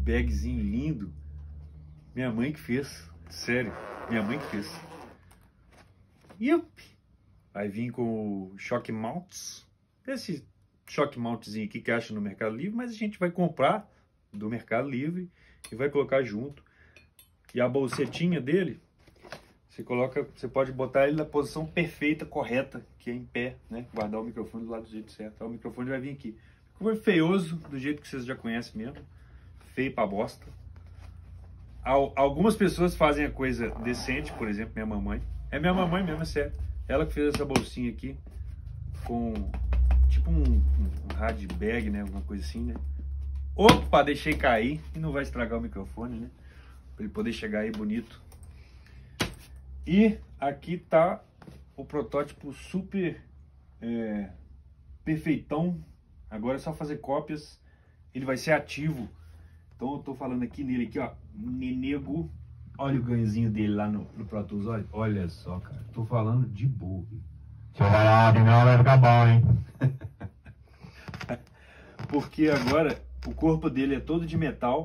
bagzinho lindo. Minha mãe que fez. Sério, minha mãe que fez. Yup. Vai vir com o choque mounts. Esse choque mountzinho aqui que acha no Mercado Livre, mas a gente vai comprar do Mercado Livre e vai colocar junto. E a bolsetinha dele, você pode botar ele na posição perfeita, correta, que é em pé, né? Guardar o microfone do lado do jeito certo. O microfone vai vir aqui. Ficou feioso, do jeito que vocês já conhecem mesmo. Feio pra bosta. Algumas pessoas fazem a coisa decente, por exemplo, minha mamãe. É minha mamãe mesmo, é sério. Ela que fez essa bolsinha aqui com tipo um rádio bag, né? Alguma coisa assim, né? Opa, deixei cair e não vai estragar o microfone, né? Pra ele poder chegar aí bonito. E aqui tá o protótipo super perfeitão. Agora é só fazer cópias. Ele vai ser ativo. Então eu tô falando aqui nele aqui, ó. Nenego. Olha o ganhozinho dele lá no Pro Tools. Olha só, cara. Tô falando de boa. Se eu falar, não vai ficar bom, hein? Porque agora o corpo dele é todo de metal.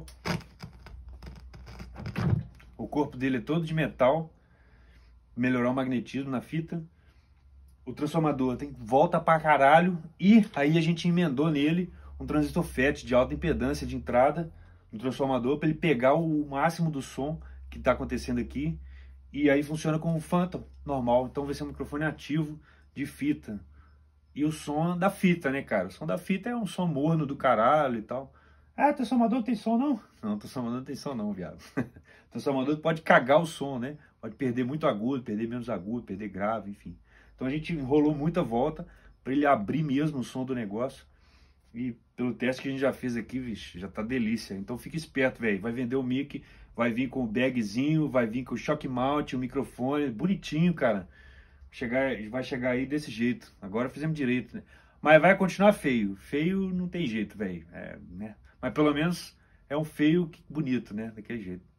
O corpo dele é todo de metal. Melhorar o magnetismo na fita. O transformador tem volta pra caralho. E aí a gente emendou nele um transistor FET de alta impedância de entrada no transformador para ele pegar o máximo do som que está acontecendo aqui. E aí funciona como um Phantom normal. Então vai ser um microfone ativo de fita. E o som da fita, né, cara? O som da fita é um som morno do caralho e tal. Ah, transformador não tem som não? Não, transformador não tem som não, viado. Transformador pode cagar o som, né? Pode perder muito agudo, perder menos agudo, perder grave, enfim. Então a gente enrolou muita volta para ele abrir mesmo o som do negócio. E pelo teste que a gente já fez aqui, vixe, já tá delícia. Então fica esperto, velho. Vai vender o mic, vai vir com o bagzinho, vai vir com o shock mount, o microfone, bonitinho, cara. Vai chegar aí desse jeito. Agora fizemos direito, né? Mas vai continuar feio. Feio não tem jeito, velho. Né? Mas pelo menos é um feio bonito, né? Daquele jeito.